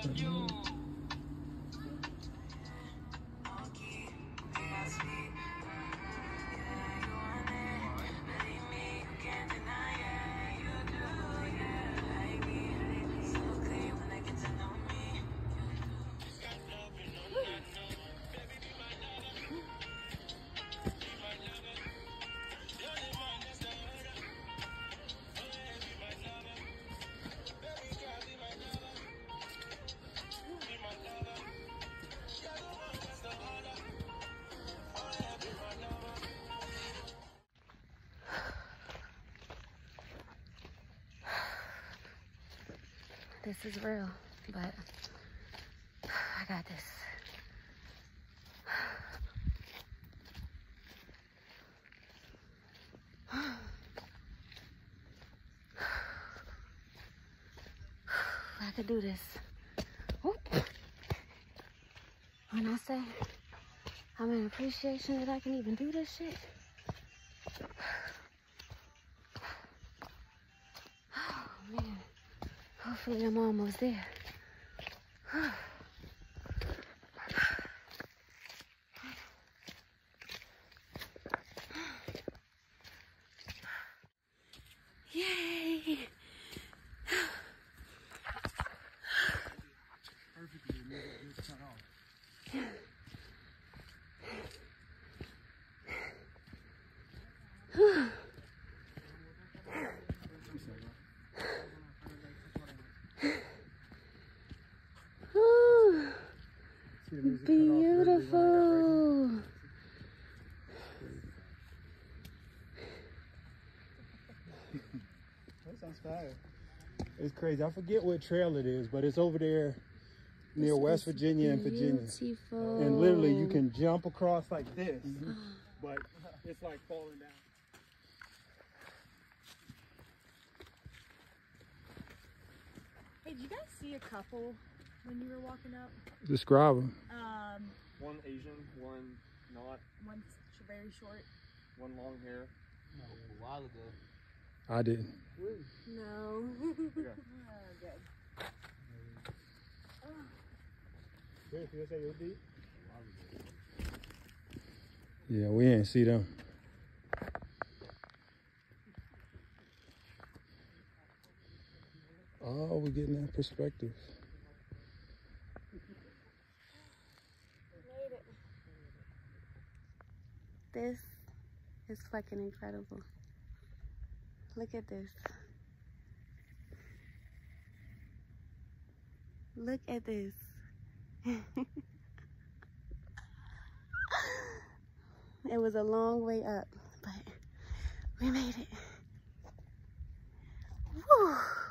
This is real, but I got this. I could do this. Whoop. When I say I'm in appreciation that I can even do this shit. Oh man. Hopefully I'm almost there. Yay! Beautiful. That sounds fire. It's crazy. I forget what trail it is, but it's over there near West Virginia and Virginia. Beautiful. And literally you can jump across like this, but it's like falling down. Hey, did you guys see a couple when you were walking up? Describe them. One Asian, one not. One's very short. One long hair. A while ago. I didn't. No. Okay. Good. Yeah, we ain't see them. Oh, we're getting that perspective. Made it. This is fucking incredible. Look at this. Look at this. It was a long way up, but we made it. Woo!